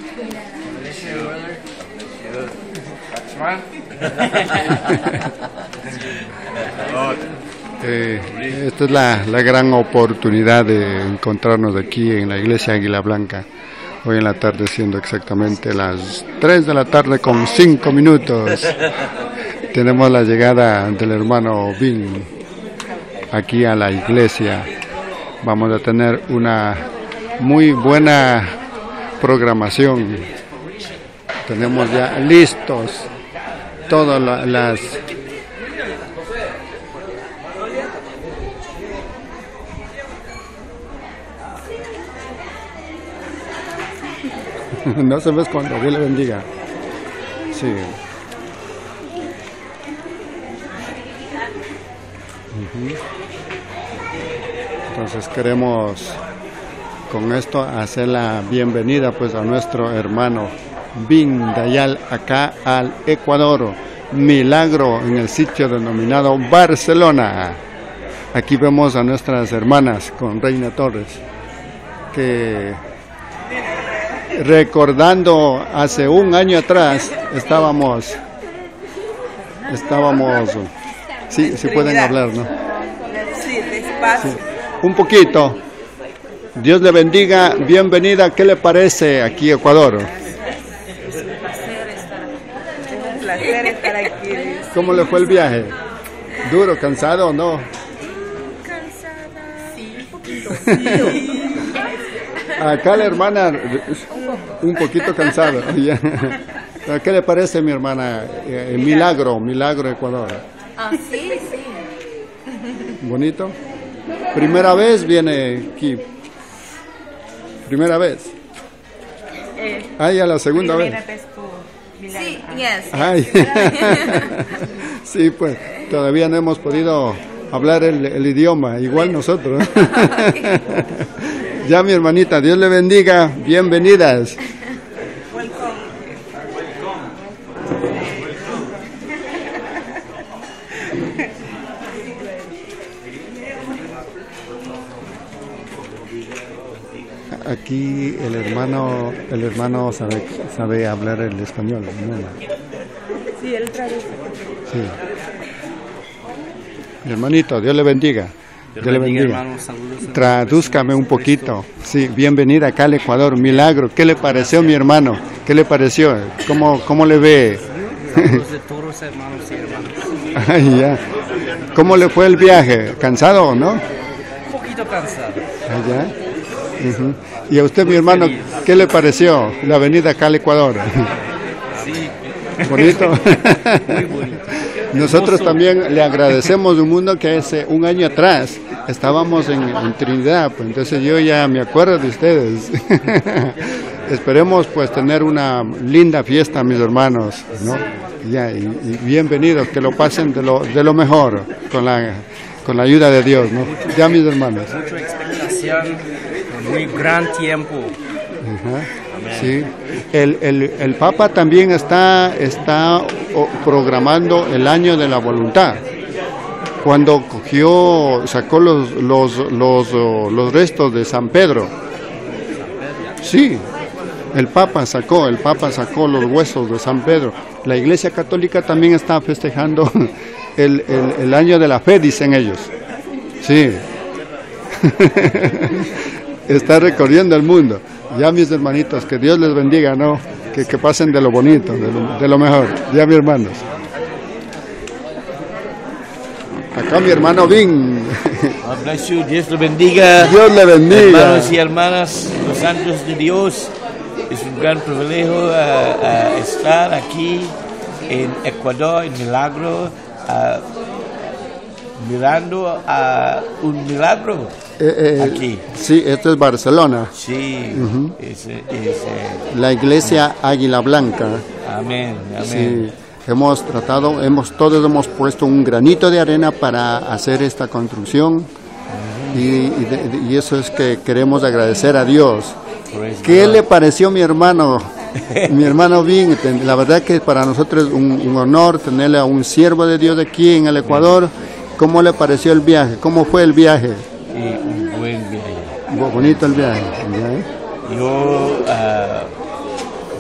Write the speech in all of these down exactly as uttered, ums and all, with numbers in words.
Eh, esta es la, la gran oportunidad de encontrarnos aquí en la iglesia Águila Blanca. Hoy en la tarde, siendo exactamente las tres de la tarde con cinco minutos, tenemos la llegada del hermano Vin aquí a la iglesia. Vamos a tener una muy buena programación. Tenemos ya listos todas la, las no se ves cuando Dios le bendiga. Sí. Uh-huh. Entonces queremos con esto hacer la bienvenida pues a nuestro hermano Vin Dayal acá al Ecuador. Milagro en el sitio denominado Barcelona. Aquí vemos a nuestras hermanas con Reina Torres, que recordando hace un año atrás estábamos estábamos sí, sí pueden hablar, ¿no? Sí, despacio. Sí. Un poquito. Dios le bendiga, bienvenida. ¿Qué le parece aquí Ecuador? Es un placer estar aquí. Es un placer estar aquí. ¿Cómo le fue el viaje? ¿Duro, cansado o no? Cansada. Sí, un poquito. Sí. Acá la hermana un poquito cansada. ¿Qué le parece, mi hermana? Eh, milagro, Milagro Ecuador. Ah, sí, sí. ¿Bonito? ¿Primera vez viene aquí? ¿Primera vez? Eh, Ah, ya la segunda vez. vez por Milagro. Sí, yes. Ay. Sí, pues todavía no hemos podido hablar el, el idioma, igual nosotros. Ya, mi hermanita, Dios le bendiga, bienvenidas. Aquí el hermano, el hermano sabe, sabe hablar el español, ¿no? Sí, él traduce. Sí. Mi hermanito, Dios le bendiga. Dios le bendiga. Tradúzcame un poquito. Sí, bienvenida acá al Ecuador. Milagro. ¿Qué le pareció, mi hermano? ¿Qué le pareció? ¿Cómo, cómo le ve? Saludos de todos los hermanos y hermanas. Ay, ya. ¿Cómo le fue el viaje? ¿Cansado o no? Un poquito cansado. Allá. Uh-huh. Y a usted, mi hermano, ¿qué le pareció la venida acá al Ecuador? Sí. ¿Bonito? Muy bonito. Nosotros también le agradecemos un mundo que hace un año atrás estábamos en, en Trinidad, pues entonces yo ya me acuerdo de ustedes. Esperemos pues tener una linda fiesta, mis hermanos, ¿no? Ya, y, y bienvenidos, que lo pasen de lo, de lo mejor con la, con la ayuda de Dios, ¿no? Ya, mis hermanos. Mucha expectación, muy gran tiempo. Ajá. Sí, el, el, el Papa también está, está programando el año de la voluntad. Cuando cogió, sacó los, los, los, los restos de San Pedro. Sí, el Papa sacó, el Papa sacó los huesos de San Pedro. La Iglesia Católica también está festejando el, el, el año de la fe, dicen ellos. Sí. Está recorriendo el mundo. Ya, mis hermanitos, que Dios les bendiga, ¿no? Que, que pasen de lo bonito, de lo, de lo mejor. Ya, mis hermanos. Acá mi hermano Vin. God bless you. Dios le bendiga. Dios le bendiga. Hermanos y hermanas, los santos de Dios. Es un gran privilegio uh, uh, estar aquí en Ecuador, en Milagro, uh, mirando a uh, un milagro. Eh, eh, aquí. Sí, esto es Barcelona. Sí, Uh-huh. es, es, eh, La iglesia Águila Blanca. amén, amén. Sí, hemos tratado, hemos todos hemos puesto un granito de arena para hacer esta construcción. Uh-huh. y, y, de, y eso es que queremos agradecer a Dios. Praise ¿Qué God. le pareció mi hermano? Mi hermano Vin, la verdad que para nosotros es un, un honor tenerle a un siervo de Dios aquí en el Ecuador. ¿Cómo le pareció el viaje? ¿Cómo fue el viaje? Y un buen viaje. Bonito el viaje. ¿Ya? Yo uh,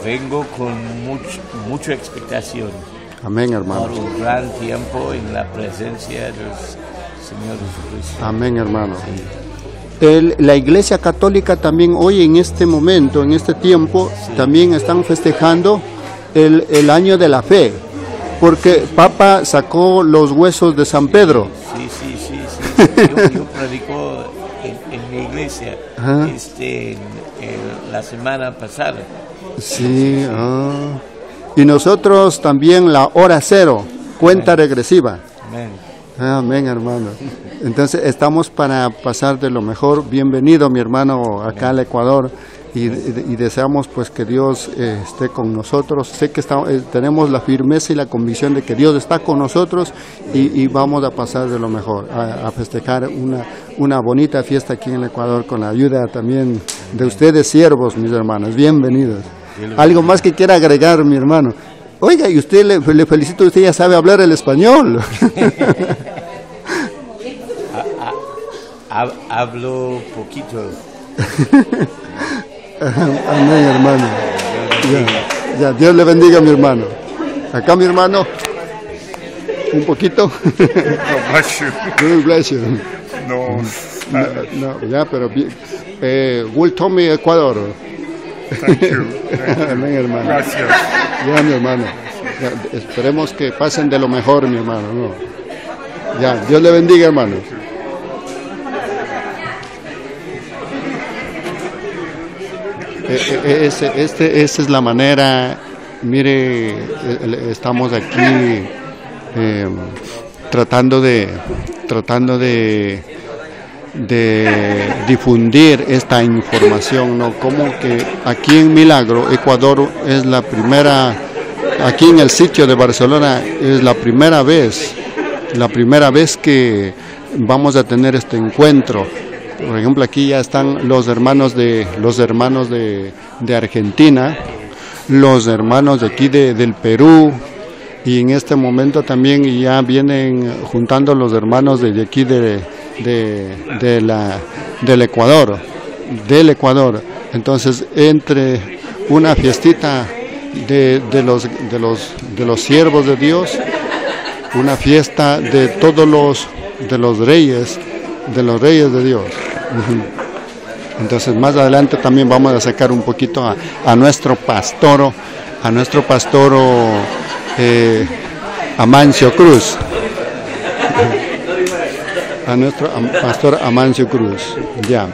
vengo con mucho, mucha expectación. Amén, hermano. Por un gran tiempo en la presencia del Señor Jesucristo. Amén, hermano. El, la Iglesia Católica también hoy en este momento, en este tiempo, sí. también están festejando el, el año de la fe, porque Papa sacó los huesos de San Pedro. Sí, sí, sí, sí. sí. Yo, yo predico en, en mi iglesia este, en, en la semana pasada. Sí, ah. Y nosotros también la hora cero, cuenta Amén. regresiva. Amén. Amén, hermano. Entonces estamos para pasar de lo mejor. Bienvenido, mi hermano, acá al Ecuador, y, y, y deseamos pues que Dios eh, esté con nosotros. Sé que estamos, eh, tenemos la firmeza y la convicción de que Dios está con nosotros y, y vamos a pasar de lo mejor, a, a festejar una, una bonita fiesta aquí en el Ecuador con la ayuda también de ustedes, siervos, mis hermanos. Bienvenidos. Algo más que quiera agregar, mi hermano. Oiga, y usted le, le felicito, usted ya sabe hablar el español. Hablo poquito. Amén, hermano. Ya, ya, Dios le bendiga, mi hermano. Acá, mi hermano, un poquito. God bless you. God bless you. No, no, no ya, pero eh, welcome to Ecuador. Thank you. Thank you. Amén, hermano. Gracias. Ya, mi hermano. Ya, esperemos que pasen de lo mejor, mi hermano. ¿No? Ya, Dios le bendiga, hermano. Ese, este, esa es la manera, mire, estamos aquí eh, tratando de, tratando de, de difundir esta información, ¿no? Como que aquí en Milagro, Ecuador, es la primera, aquí en el sitio de Barcelona, es la primera vez, la primera vez que vamos a tener este encuentro. Por ejemplo, aquí ya están los hermanos de los hermanos de, de Argentina, los hermanos de aquí de, del Perú, y en este momento también ya vienen juntando los hermanos de, de aquí de, de, de la, del Ecuador, del Ecuador. Entonces, entre una fiestita de, de los de los de los siervos de Dios, una fiesta de todos los de los reyes, de los reyes de Dios. Entonces más adelante también vamos a sacar un poquito a, a nuestro pastoro, a nuestro pastoro eh, Amancio Cruz, a nuestro pastor Amancio Cruz. Ya.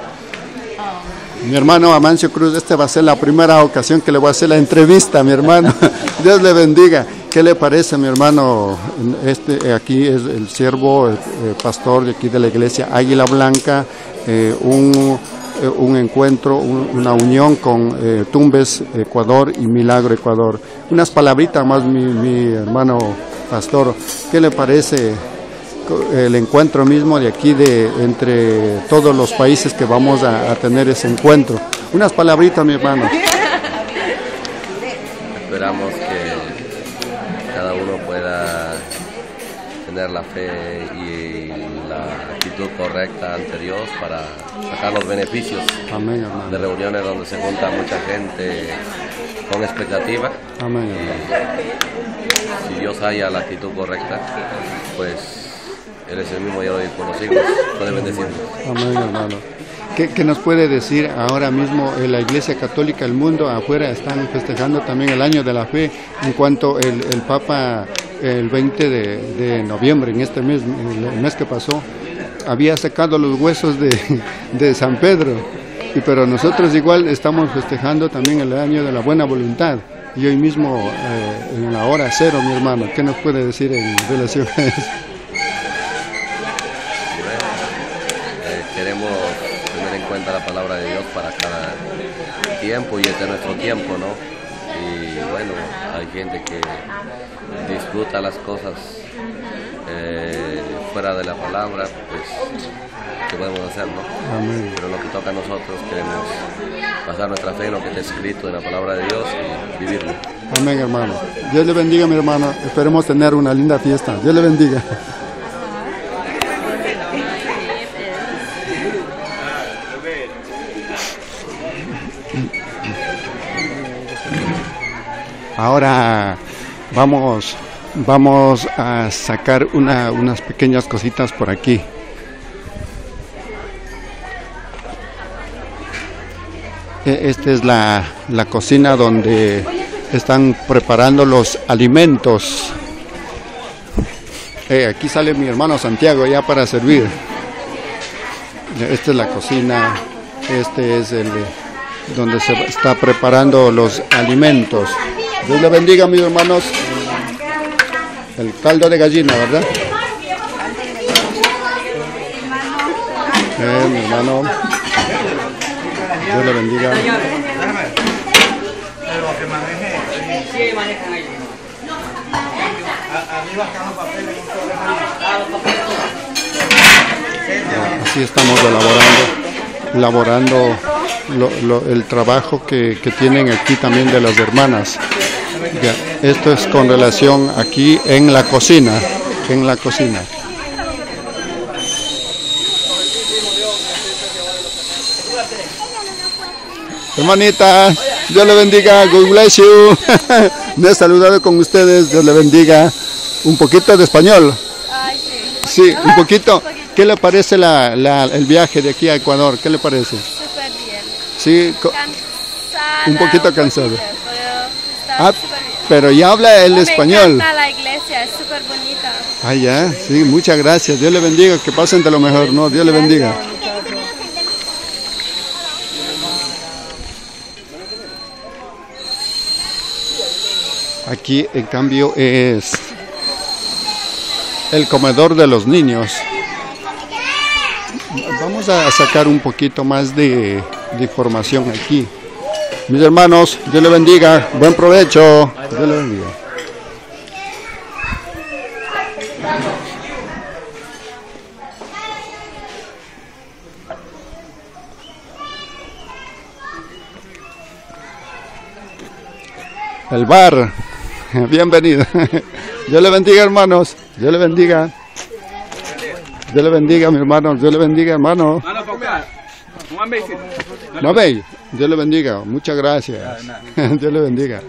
Mi hermano Amancio Cruz, esta va a ser la primera ocasión que le voy a hacer la entrevista, mi hermano. Dios le bendiga. ¿Qué le parece, mi hermano? Este aquí es el siervo, el, el pastor de aquí de la iglesia Águila Blanca, eh, un, eh, un encuentro, un, una unión con eh, Tumbes Ecuador y Milagro Ecuador. Unas palabritas más, mi, mi hermano pastor. ¿Qué le parece el encuentro mismo de aquí de entre todos los países que vamos a, a tener ese encuentro? Unas palabritas, mi hermano. Esperamos que cada uno pueda tener la fe y la actitud correcta ante Dios para sacar los beneficios. Amén, hermano. De reuniones donde se junta mucha gente con expectativa. Amén, hermano. Si Dios haya la actitud correcta, pues Él es el mismo ya lo dijo, los siglos puede bendecirnos. Amén, hermano. ¿Qué, ¿Qué nos puede decir ahora mismo en la Iglesia Católica, el mundo afuera están festejando también el año de la fe, en cuanto el, el Papa el veinte de, de noviembre, en este mes, el mes que pasó, había sacado los huesos de, de San Pedro, y pero nosotros igual estamos festejando también el año de la buena voluntad, y hoy mismo eh, en la hora cero, mi hermano, ¿qué nos puede decir en relación a eso? Queremos tener en cuenta la palabra de Dios para cada tiempo, y este es nuestro tiempo, ¿no? Y bueno, hay gente que disfruta las cosas eh, fuera de la palabra, pues, ¿qué podemos hacer, no? Amén. Pero lo que toca a nosotros, queremos pasar nuestra fe en lo que está escrito en la palabra de Dios y vivirlo. Amén, hermano. Dios le bendiga, mi hermano. Esperemos tener una linda fiesta. Dios le bendiga. Ahora vamos, vamos a sacar una, unas pequeñas cositas por aquí. Esta es la, la cocina donde están preparando los alimentos. Eh, aquí sale mi hermano Santiago ya para servir. Esta es la cocina. Este es el donde se está preparando los alimentos. Dios le bendiga, mis hermanos. El caldo de gallina, ¿verdad? Eh, mi hermano. Dios le bendiga. Así estamos elaborando, elaborando lo, lo, el trabajo que, que tienen aquí también de las hermanas. Ya, esto es con relación aquí en la cocina, en la cocina. Hermanita, Dios le bendiga, God bless you. Me he saludado con ustedes, Dios le bendiga. Un poquito de español. Ay, sí. Sí, un poquito. ¿Qué le parece la, la, el viaje de aquí a Ecuador? ¿Qué le parece? Súper bien. Sí, Cansada, un poquito cansado. Un poquito, pero está ah, súper bien. pero ya habla el Me español. encanta la iglesia, es súper bonita. Ah, ya, sí, muchas gracias. Dios le bendiga, que pasen de lo mejor, ¿no? Dios le bendiga. Aquí, en cambio, es el comedor de los niños. Vamos a sacar un poquito más de, de información aquí. Mis hermanos, Dios le bendiga. Buen provecho. Dios le bendiga. El bar. Bienvenido. Dios le bendiga, hermanos. Dios le bendiga. Dios le bendiga, mi hermano. Dios le bendiga, hermano. No veis. Dios le bendiga. Muchas gracias. Dios le bendiga.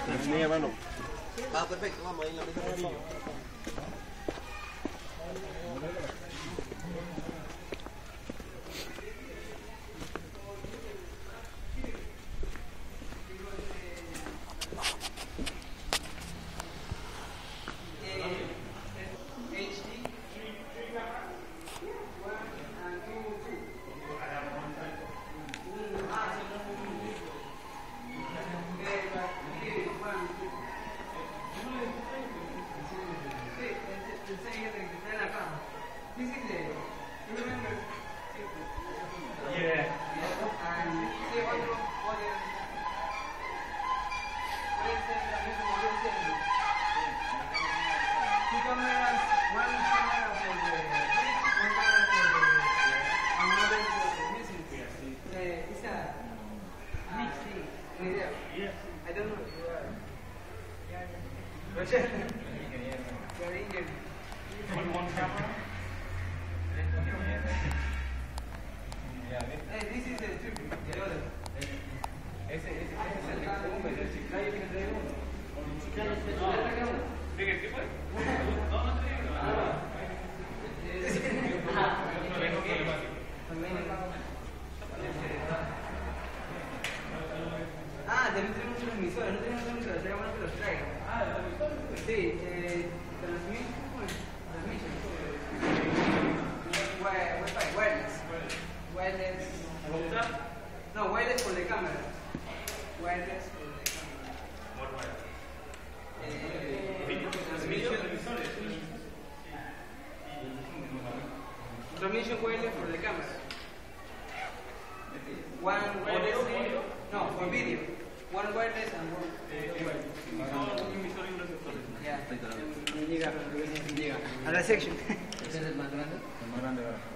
A la section. ¿Ese es el más grande? El más grande, ¿verdad?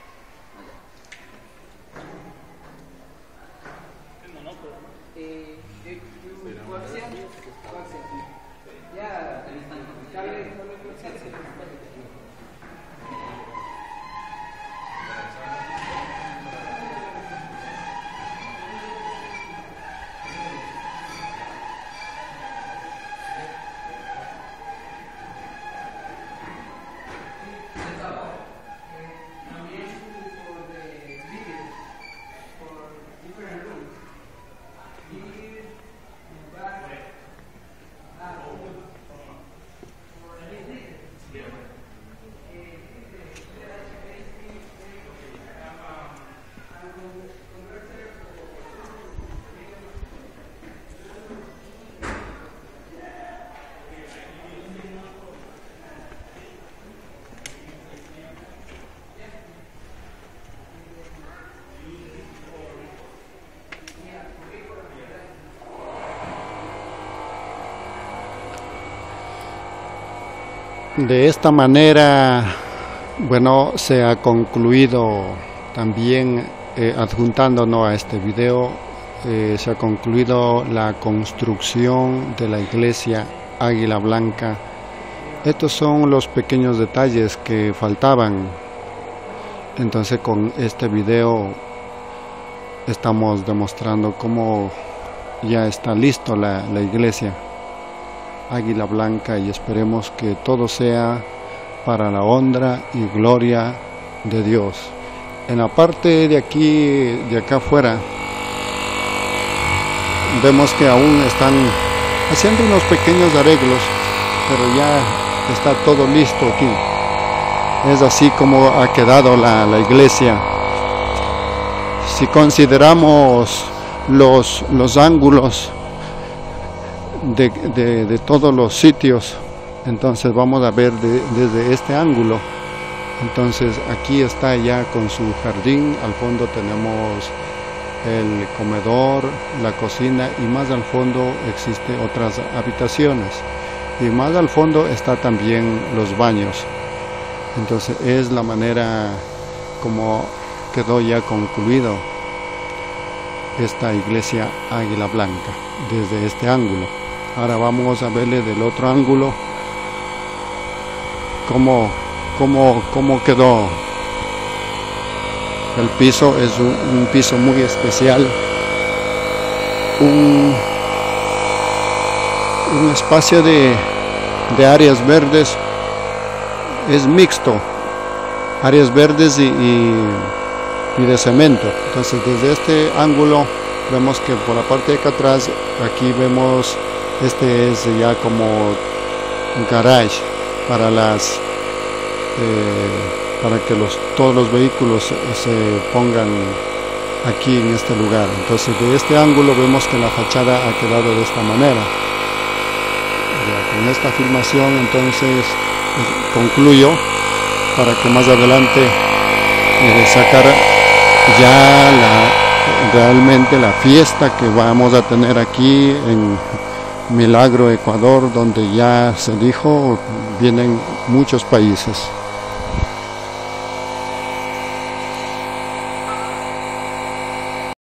Eh, eh, coaxial, coaxial. Ya, cable, cable coaxial. De esta manera, bueno, se ha concluido también, eh, adjuntándonos a este video, eh, se ha concluido la construcción de la iglesia Águila Blanca. Estos son los pequeños detalles que faltaban. Entonces con este video estamos demostrando cómo ya está listo la, la iglesia Águila Blanca, y esperemos que todo sea para la honra y gloria de Dios. En la parte de aquí, de acá afuera, vemos que aún están haciendo unos pequeños arreglos, pero ya está todo listo aquí. Es así como ha quedado la, la iglesia. Si consideramos los, los ángulos de, de, de todos los sitios, entonces vamos a ver de, desde este ángulo. Entonces aquí está ya con su jardín, al fondo tenemos el comedor, la cocina, y más al fondo existen otras habitaciones, y más al fondo está también los baños. Entonces es la manera como quedó ya concluido esta iglesia Águila Blanca desde este ángulo. Ahora vamos a verle del otro ángulo cómo, cómo, cómo quedó. El piso es un, un piso muy especial, un, un espacio de, de áreas verdes, es mixto, áreas verdes y, y, y de cemento. Entonces desde este ángulo vemos que por la parte de acá atrás, aquí vemos, este es ya como un garage para las eh, para que los, todos los vehículos se, se pongan aquí en este lugar. Entonces de este ángulo vemos que la fachada ha quedado de esta manera. Ya, con esta filmación entonces concluyo, para que más adelante eh, sacar ya la, realmente la fiesta que vamos a tener aquí en Milagro, Ecuador, donde ya se dijo vienen muchos países.